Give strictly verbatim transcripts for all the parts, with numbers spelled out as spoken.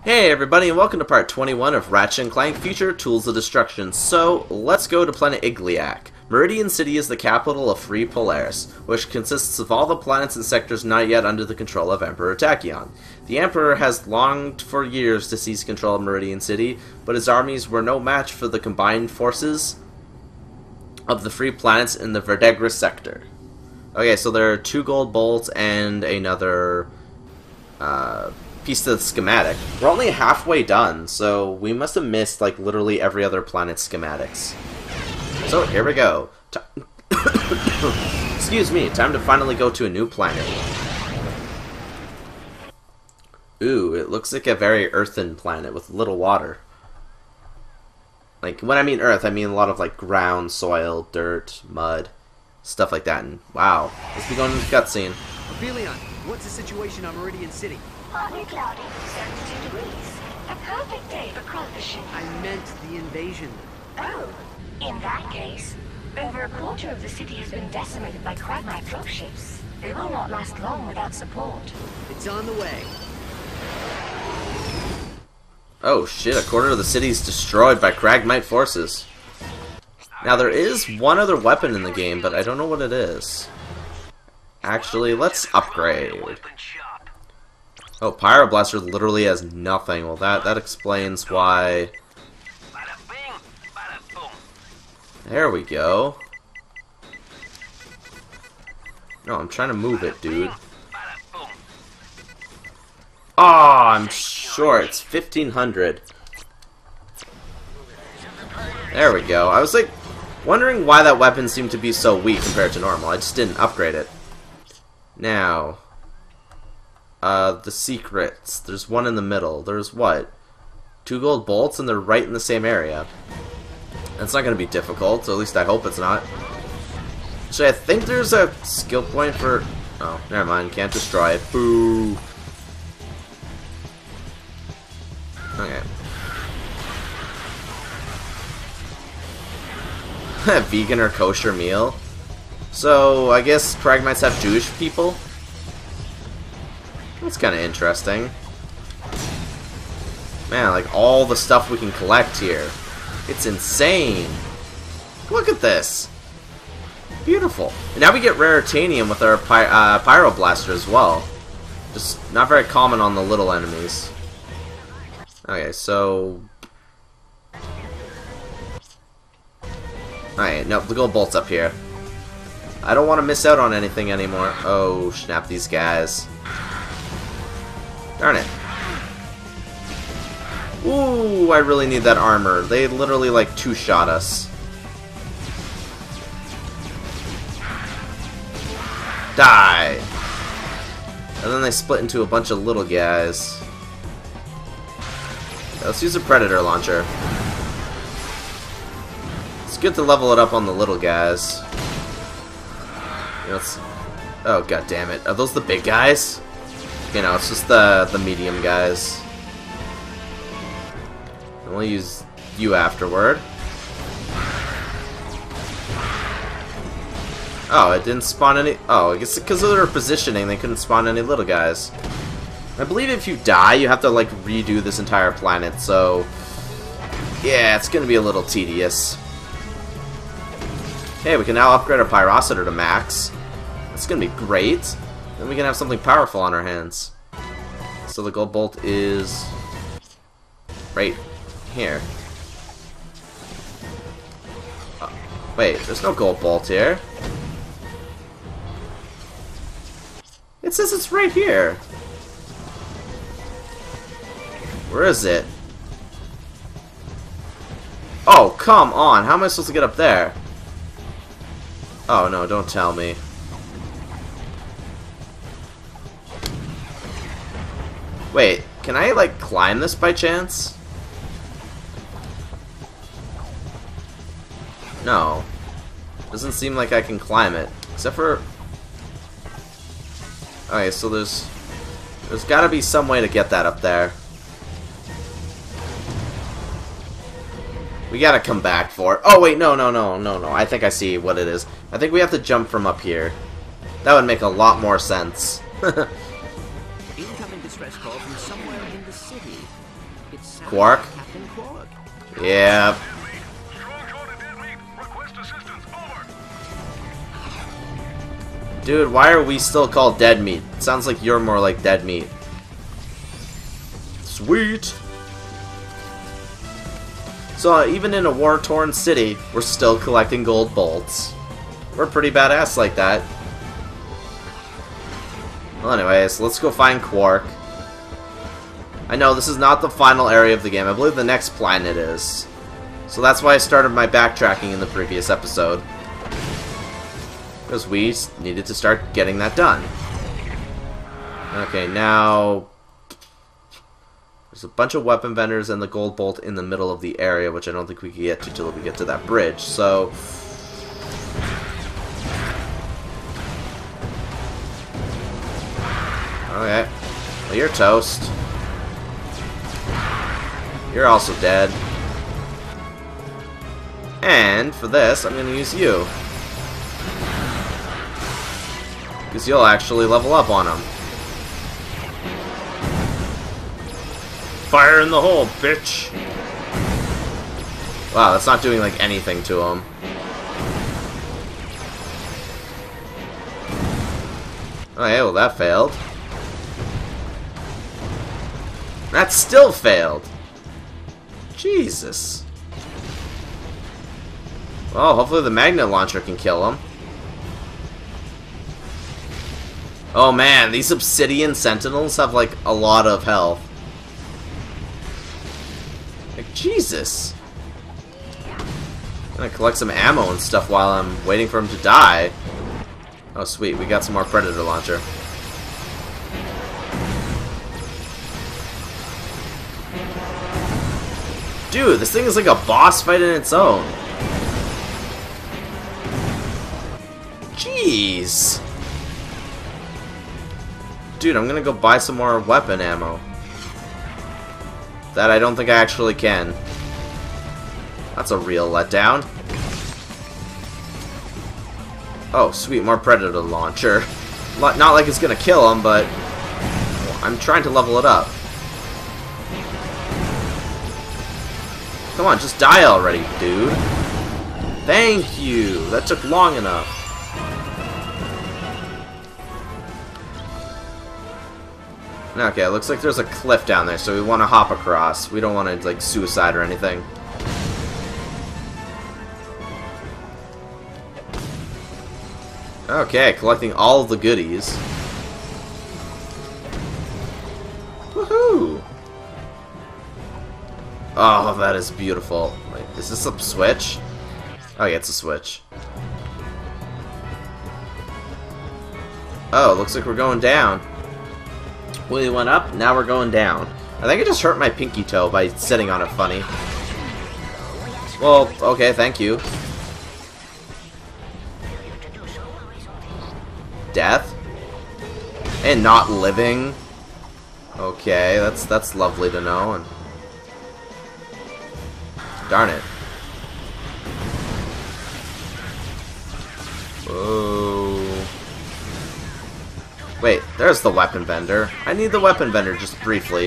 Hey everybody, and welcome to part twenty-one of Ratchet and Clank Future Tools of Destruction. So, let's go to planet Igliak. Meridian City is the capital of Free Polaris, which consists of all the planets and sectors not yet under the control of Emperor Tachyon. The Emperor has longed for years to seize control of Meridian City, but his armies were no match for the combined forces of the free planets in the Verdegra sector. Okay, so there are two gold bolts and another uh, piece of the schematic. We're only halfway done, so we must have missed like literally every other planet's schematics. So here we go. T Excuse me, time to finally go to a new planet. Ooh, it looks like a very earthen planet with little water. Like, when I mean earth, I mean a lot of like ground, soil, dirt, mud, stuff like that. And wow, let's be going to the cutscene. Aphelion, what's the situation on Meridian City? Partly cloudy, seventy-two degrees. A perfect day for crawfishing. I meant the invasion. Oh, in that case, over a quarter of the city has been decimated by Cragmite dropships. They will not last long without support. It's on the way. Oh shit, a quarter of the city is destroyed by Cragmite forces. Now there is one other weapon in the game, but I don't know what it is. Actually, let's upgrade. Oh, Pyroblaster literally has nothing. Well, that, that explains why... There we go. No, I'm trying to move it, dude. Oh, I'm sure it's fifteen hundred. There we go. I was like wondering why that weapon seemed to be so weak compared to normal. I just didn't upgrade it. Now, uh, the secrets. There's one in the middle. There's what? Two gold bolts, and they're right in the same area. It's not going to be difficult, so at least I hope it's not. Actually, I think there's a skill point for... Oh, never mind. Can't destroy it. Boo. Okay. Vegan or kosher meal. So, I guess Cragmites have Jewish people? That's kind of interesting. Man, like all the stuff we can collect here. It's insane. Look at this. Beautiful. And now we get rare titanium with our py uh, Pyroblaster as well. Just not very common on the little enemies. Okay, so... Alright, nope, the gold bolt's up here. I don't want to miss out on anything anymore. Oh, snap these guys. Darn it. Ooh, I really need that armor. They literally, like, two-shot us. Die! And then they split into a bunch of little guys. Let's use a Predator launcher. It's good to level it up on the little guys. You know, it's... Oh, god damn it. Are those the big guys? You know, it's just the, the medium guys. And we'll use you afterward. Oh, it didn't spawn any... Oh, I guess because of their positioning, they couldn't spawn any little guys. I believe if you die, you have to, like, redo this entire planet, so... Yeah, it's gonna be a little tedious. Okay, we can now upgrade our Pyrocitor to max. It's gonna be great. Then we can have something powerful on our hands. So the gold bolt is... right here. Oh, wait, there's no gold bolt here. It says it's right here. Where is it? Oh, come on. How am I supposed to get up there? Oh, no, don't tell me. Wait, can I, like, climb this by chance? No. Doesn't seem like I can climb it. Except for... Okay, so there's... There's gotta be some way to get that up there. We gotta come back for it. Oh, wait, no, no, no, no, no. I think I see what it is. I think we have to jump from up here. That would make a lot more sense. Incoming distress call from somewhere in the city. It sounds Quark? like Captain Quark. Yeah. Dude, why are we still called dead meat? Sounds like you're more like dead meat. Sweet. So uh, even in a war-torn city, we're still collecting gold bolts. We're pretty badass like that. Well, anyways, let's go find Quark. I know this is not the final area of the game. I believe the next planet is. So that's why I started my backtracking in the previous episode. Because we needed to start getting that done. Okay, now... there's a bunch of weapon vendors and the gold bolt in the middle of the area, which I don't think we can get to till we get to that bridge, so... okay. Well, you're toast. You're also dead. And for this, I'm going to use you. Because you'll actually level up on him. Fire in the hole, bitch! Wow, that's not doing, like, anything to him. Okay, well that failed. That still failed! Jesus. Well, hopefully the magnet launcher can kill him. Oh man, these obsidian sentinels have, like, a lot of health. Like, Jesus. I'm gonna collect some ammo and stuff while I'm waiting for him to die. Oh sweet, we got some more predator launcher. Dude, this thing is like a boss fight in its own. Jeez. Dude, I'm gonna go buy some more weapon ammo. That I don't think I actually can. That's a real letdown. Oh, sweet, more predator launcher. Not like it's gonna kill him, but I'm trying to level it up. Come on, just die already, dude. Thank you. That took long enough. Okay, it looks like there's a cliff down there, so we want to hop across. We don't want to, like, suicide or anything. Okay, collecting all of the goodies. Woohoo! Oh, that is beautiful. Wait, is this a switch? Oh yeah, it's a switch. Oh, looks like we're going down. We went up, now we're going down. I think I just hurt my pinky toe by sitting on it funny. Well, okay, thank you. Death? And not living? Okay, that's that's lovely to know. And darn it. Whoa. Wait, there's the weapon vendor. I need the weapon vendor just briefly.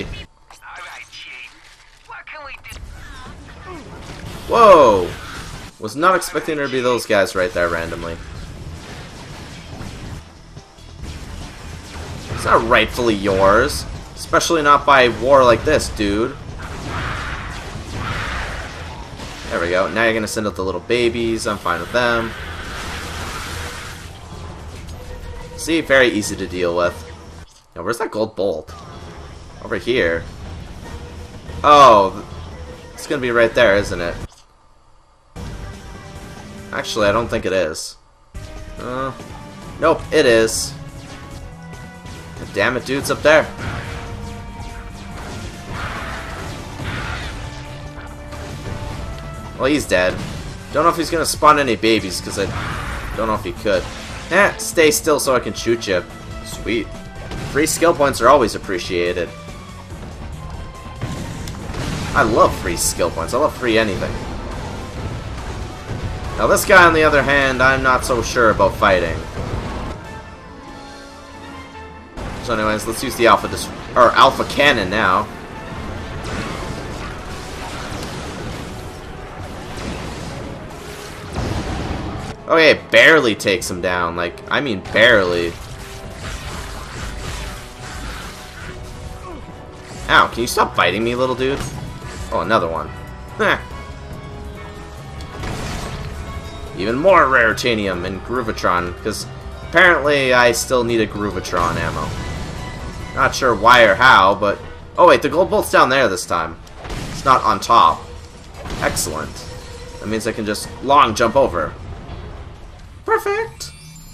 Whoa! Was not expecting there to be those guys right there randomly. It's not rightfully yours. Especially not by war like this, dude. There we go. Now you're gonna send out the little babies. I'm fine with them. See, very easy to deal with. Now, where's that gold bolt? Over here. Oh, it's gonna be right there, isn't it? Actually, I don't think it is. Uh, nope, it is. God damn it, dude's up there. Well, he's dead. Don't know if he's gonna spawn any babies, because I don't know if he could. Eh, stay still so I can shoot you. Sweet. Free skill points are always appreciated. I love free skill points. I love free anything. Now this guy, on the other hand, I'm not so sure about fighting. So anyways, let's use the alpha dis or alpha cannon now. Okay, it barely takes him down. Like, I mean barely. Ow, can you stop biting me, little dude? Oh, another one. Heh. Even more Raritanium and Groovatron, because apparently I still need a Groovatron ammo. Not sure why or how, but... Oh wait, the gold bolt's down there this time. It's not on top. Excellent. That means I can just long jump over. Perfect!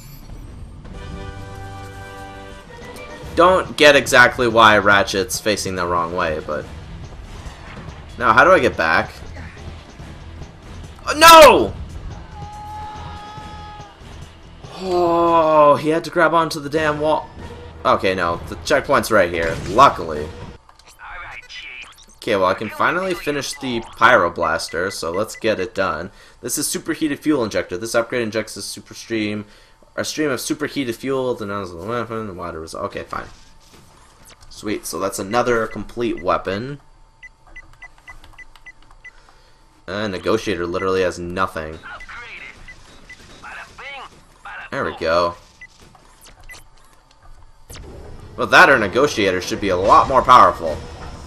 Don't get exactly why Ratchet's facing the wrong way, but... Now, how do I get back? Oh, no! Oh, he had to grab onto the damn wall. Okay, no. The checkpoint's right here. Luckily. Okay, well, I can finally finish the Pyroblaster, so let's get it done. This is Superheated Fuel Injector. This upgrade injects a super stream, a stream of superheated fuel to nozzle the weapon, and water result. Okay, fine. Sweet, so that's another complete weapon. Uh, Negotiator literally has nothing. There we go. Well, that or Negotiator should be a lot more powerful.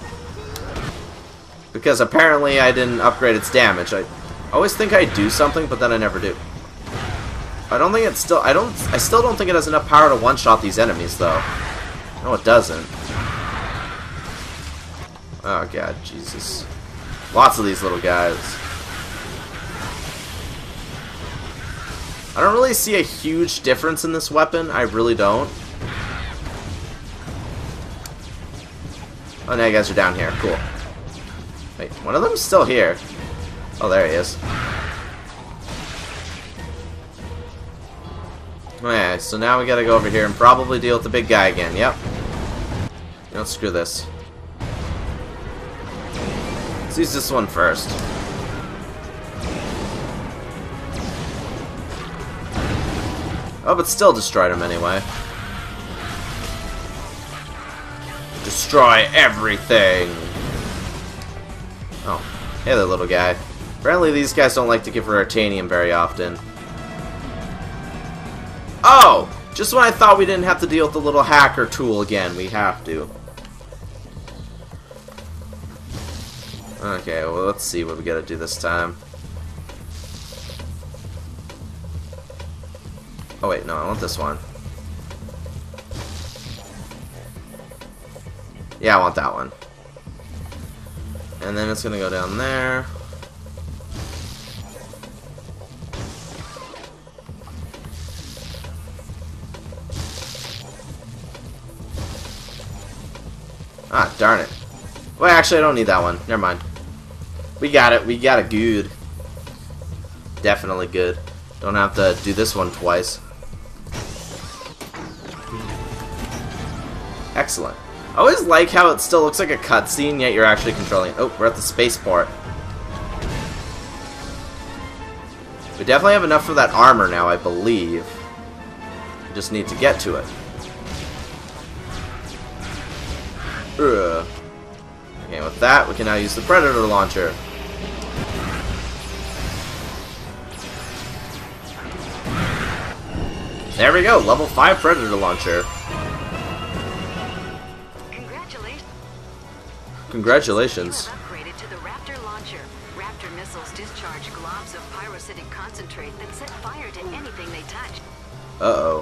Because apparently I didn't upgrade its damage. I always think I do something, but then I never do. I don't think it's still... I don't... I still don't think it has enough power to one-shot these enemies, though. No, it doesn't. Oh, God, Jesus. Lots of these little guys. I don't really see a huge difference in this weapon. I really don't. Oh, now you guys are down here. Cool. Wait, one of them's still here. Oh, there he is. Okay, so now we gotta go over here and probably deal with the big guy again. Yep. Don't screw this. Let's use this one first. Oh, but still destroyed him anyway. Destroy everything! Oh, hey there, little guy. Apparently these guys don't like to give Raritanium very often. Oh! Just when I thought we didn't have to deal with the little hacker tool again, we have to. Okay, well, let's see what we gotta do this time. Oh wait, no, I want this one. Yeah, I want that one. And then it's gonna go down there. Ah, darn it. Well, actually, I don't need that one. Never mind. We got it. We got it good. Definitely good. Don't have to do this one twice. Excellent. I always like how it still looks like a cutscene, yet you're actually controlling it. Oh, we're at the spaceport. We definitely have enough for that armor now, I believe. We just need to get to it. Ugh. Okay, with that, we can now use the Predator launcher. There we go, level five Predator launcher. Congratulations. Congratulations. Upgraded to the Raptor launcher. Raptor missiles discharge globs of pyrocytic concentrate that set fire to anything they touch. Uh-oh.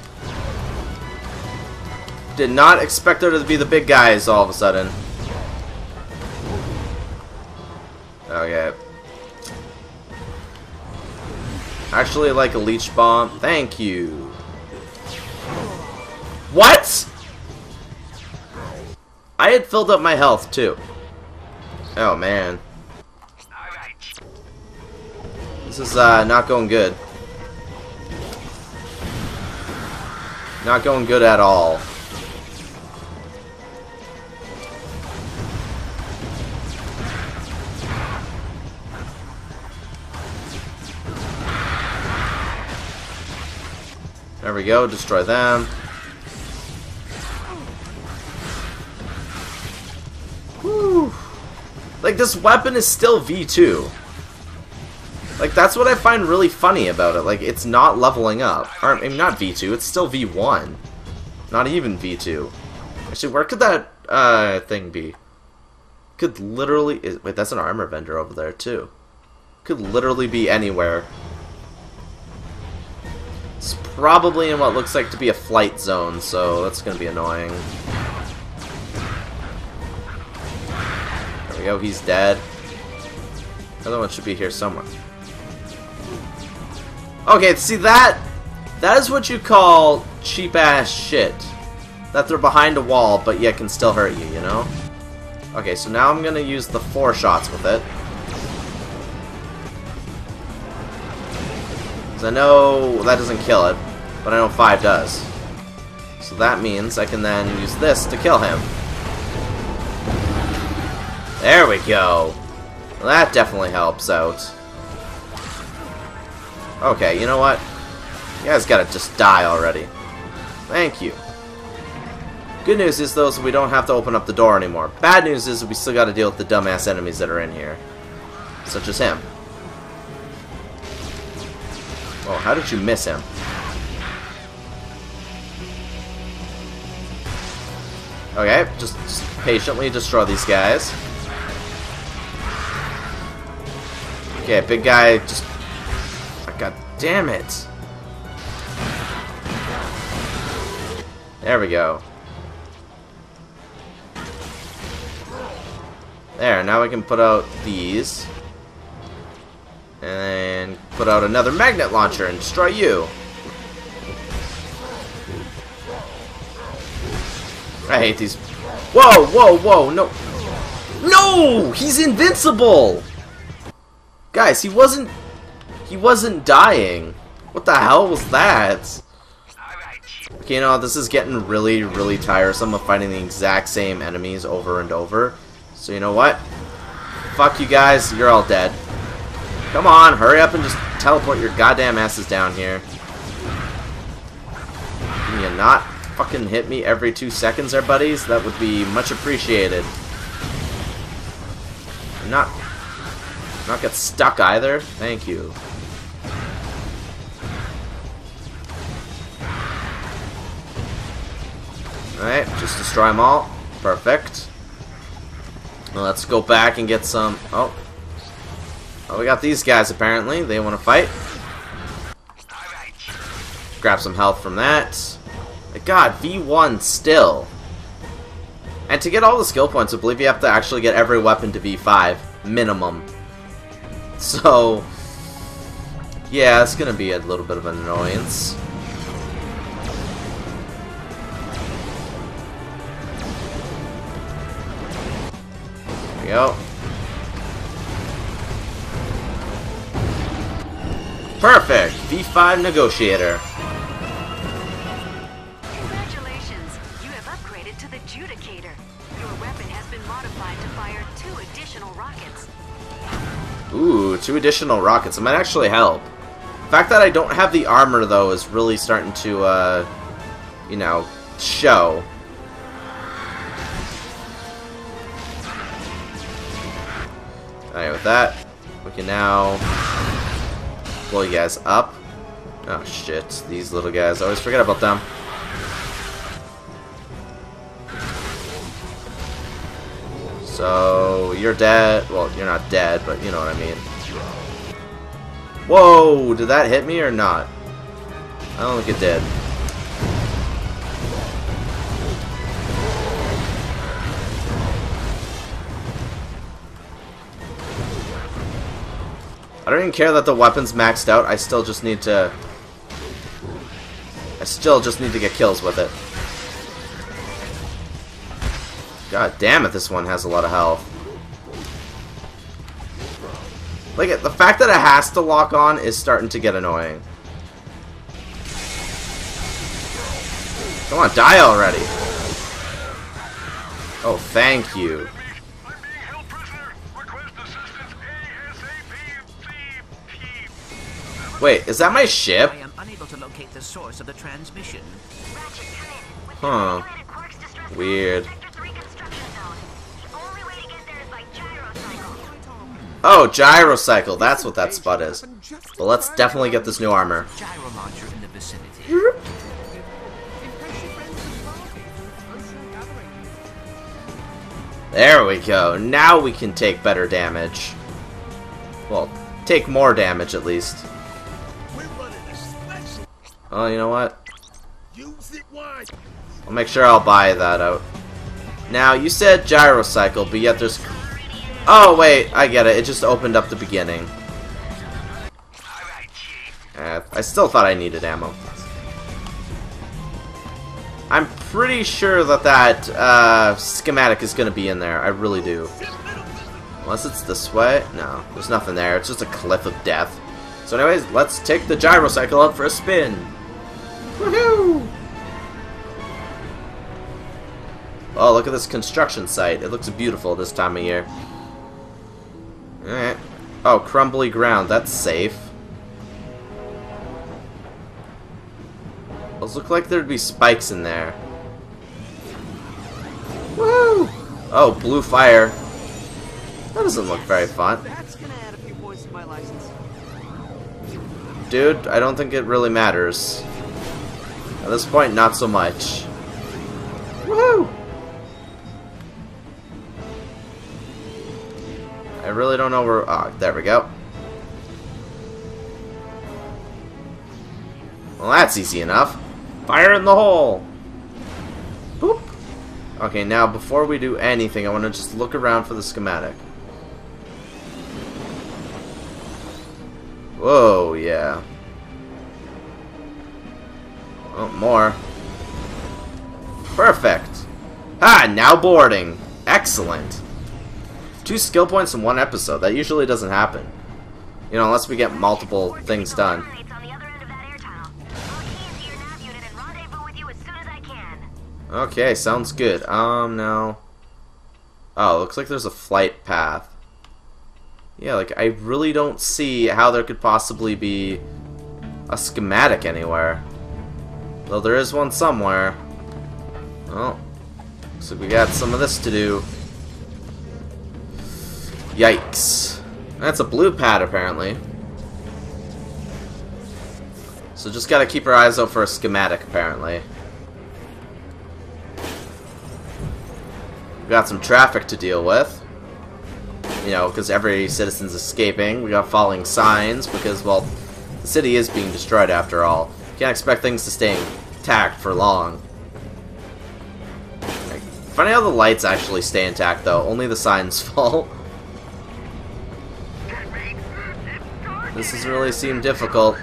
Did not expect there to be the big guys all of a sudden. Okay. Actually, like a leech bomb. Thank you. What? I had filled up my health too. Oh man. This is uh, not going good. Not going good at all. There we go, destroy them. Whew. Like, this weapon is still V two. Like, Like, that's what I find really funny about it. Like, it's not leveling up. Or, I mean, not V two, it's still V one. Not even V two. Actually, where could that, uh, thing be? Could literally... Is, wait, that's an armor vendor over there, too. Could literally be anywhere. It's probably in what looks like to be a flight zone, so that's gonna be annoying. There we go, he's dead. The other one should be here somewhere. Okay, see that? That is what you call cheap-ass shit. That they're behind a wall, but yet can still hurt you, you know? Okay, so now I'm gonna use the four shots with it. Because I know that doesn't kill it, but I know five does. So that means I can then use this to kill him. There we go. Well, that definitely helps out. Okay, you know what? You guys gotta just die already. Thank you. Good news is, though, is we don't have to open up the door anymore. Bad news is we still gotta deal with the dumbass enemies that are in here. Such as him. Oh, how did you miss him? Okay, just, just patiently destroy these guys. Okay, big guy, just... God damn it! There we go. There, now we can put out these. And put out another magnet launcher and destroy you. I hate these. Whoa, whoa, whoa, no. No! He's invincible! Guys, he wasn't... He wasn't dying. What the hell was that? Okay, you know, this is getting really, really tiresome of fighting the exact same enemies over and over. So you know what? Fuck you guys, you're all dead. Come on, hurry up and just teleport your goddamn asses down here. Can you not fucking hit me every two seconds there, buddies? That would be much appreciated. Not, not get stuck either. Thank you. Alright, just destroy them all. Perfect. Well, let's go back and get some... Oh. Oh, we got these guys, apparently. They want to fight. Grab some health from that. God, V one still. And to get all the skill points, I believe you have to actually get every weapon to V five. Minimum. So... yeah, it's going to be a little bit of an annoyance. There we go. Perfect! V five Negotiator. Congratulations! You have upgraded to the Judicator. Your weapon has been modified to fire two additional rockets. Ooh, two additional rockets. It might actually help. The fact that I don't have the armor, though, is really starting to, uh, you know, show. Alright, with that, we can now blow you guys up. Oh shit, these little guys, I always forget about them. So, you're dead. Well, you're not dead, but you know what I mean. Whoa, did that hit me or not? I don't think it did. I don't even care that the weapon's maxed out. I still just need to... I still just need to get kills with it. God damn it, this one has a lot of health. Like, the fact that it has to lock on is starting to get annoying. Come on, die already. Oh, thank you. Wait, is that my ship? I am unable to locate the source of the transmission. Huh. Weird. Oh, gyrocycle. That's what that spot is. Well, let's definitely get this new armor. Gyro launcher in the vicinity. There we go. Now we can take better damage. Well, take more damage at least. Oh, you know what? I'll make sure I'll buy that out. Now, you said gyrocycle, but yet there's... Oh, wait, I get it. It just opened up the beginning. Uh, I still thought I needed ammo. I'm pretty sure that that uh, schematic is going to be in there. I really do. Unless it's this way. No, there's nothing there. It's just a cliff of death. So anyways, let's take the gyrocycle out for a spin. Woohoo! Oh, look at this construction site. It looks beautiful this time of year. Alright. Oh, crumbly ground. That's safe. Those look like there'd be spikes in there. Woo! Oh, blue fire. That doesn't look very fun. That's gonna add a few points to my license. Dude, I don't think it really matters. At this point, not so much. Woohoo! I really don't know where... Ah, oh, there we go. Well, that's easy enough. Fire in the hole! Boop! Okay, now before we do anything, I want to just look around for the schematic. Whoa, yeah. Oh, more. Perfect! Ah, now boarding! Excellent! Two skill points in one episode. That usually doesn't happen. You know, unless we get multiple things done. Okay, sounds good. Um, no. Oh, looks like there's a flight path. Yeah, like, I really don't see how there could possibly be a schematic anywhere. Though there is one somewhere. Oh. Looks like we got some of this to do. Yikes. That's a blue pad, apparently. So just gotta keep our eyes out for a schematic, apparently. We got some traffic to deal with. You know, because every citizen's escaping. We got falling signs, because, well, the city is being destroyed after all. Can't expect things to stay intact for long. Funny how the lights actually stay intact, though. Only the signs fall. This has really seemed difficult.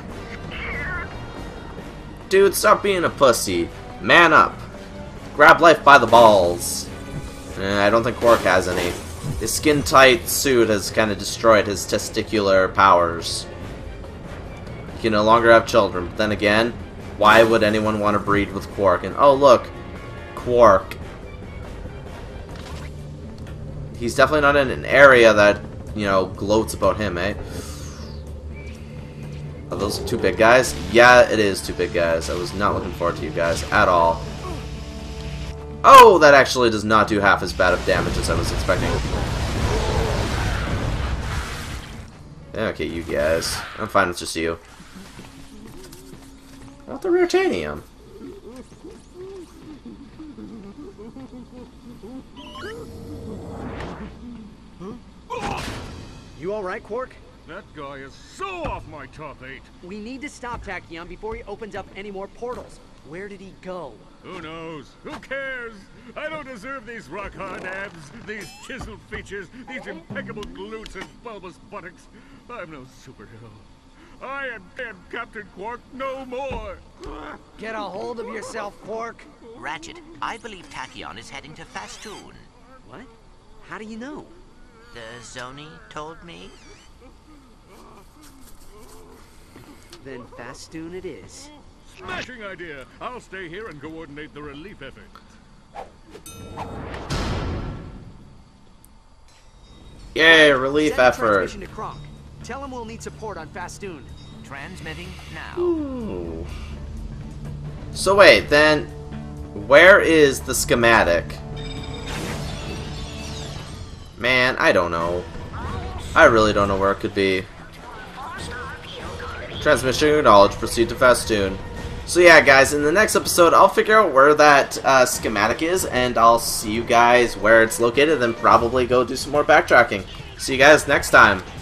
Dude, stop being a pussy. Man up. Grab life by the balls. Eh, I don't think Quark has any. His skin-tight suit has kind of destroyed his testicular powers. He can no longer have children. But then again, why would anyone want to breed with Quark? And oh look, Quark. He's definitely not in an area that, you know, gloats about him, eh? Are those two big guys? Yeah, it is two big guys. I was not looking forward to you guys at all. Oh, that actually does not do half as bad of damage as I was expecting. Okay, you guys. I'm fine with just you. What the Ratanium? You alright, Quark? That guy is so off my top eight. We need to stop Tachyon before he opens up any more portals. Where did he go? Who knows? Who cares? I don't deserve these rock-hard abs, these chiseled features, these impeccable glutes and bulbous buttocks. I'm no superhero. I am, am Captain Quark no more. Get a hold of yourself, Quark. Ratchet, I believe Tachyon is heading to Fastoon. What? How do you know? The Zoni told me. Then Fastoon it is. Smashing idea. I'll stay here and coordinate the relief effort. Yay, relief Send a effort. transmission to Cronk. Tell him we'll need support on Fastoon. Transmitting now. Ooh. So wait, then where is the schematic? Man, I don't know. I really don't know where it could be. Transmission acknowledged. Proceed to Festoon. So yeah, guys, in the next episode, I'll figure out where that uh, schematic is, and I'll see you guys where it's located, then probably go do some more backtracking. See you guys next time.